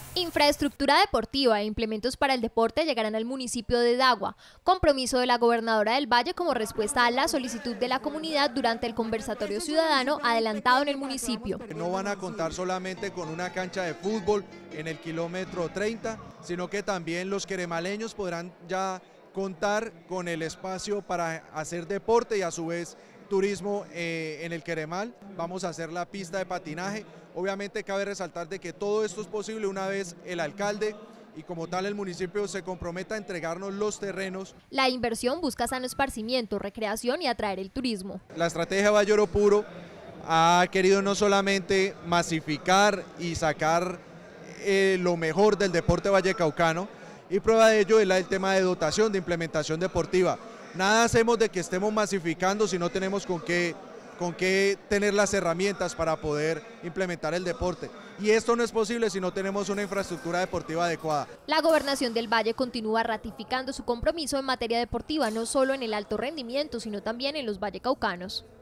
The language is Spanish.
Infraestructura deportiva e implementos para el deporte llegarán al municipio de Dagua, compromiso de la gobernadora del Valle como respuesta a la solicitud de la comunidad durante el conversatorio ciudadano adelantado en el municipio. No van a contar solamente con una cancha de fútbol en el kilómetro 30, sino que también los queremaleños podrán ya contar con el espacio para hacer deporte y a su vez turismo en el Queremal. Vamos a hacer la pista de patinaje. Obviamente cabe resaltar de que todo esto es posible una vez el alcalde y como tal el municipio se comprometa a entregarnos los terrenos. La inversión busca sano esparcimiento, recreación y atraer el turismo. La estrategia Valle Oro Puro ha querido no solamente masificar y sacar lo mejor del deporte vallecaucano, y prueba de ello es el tema de dotación, de implementación deportiva. Nada hacemos de que estemos masificando si no tenemos con qué tener las herramientas para poder implementar el deporte. Y esto no es posible si no tenemos una infraestructura deportiva adecuada. La Gobernación del Valle continúa ratificando su compromiso en materia deportiva, no solo en el alto rendimiento, sino también en los vallecaucanos.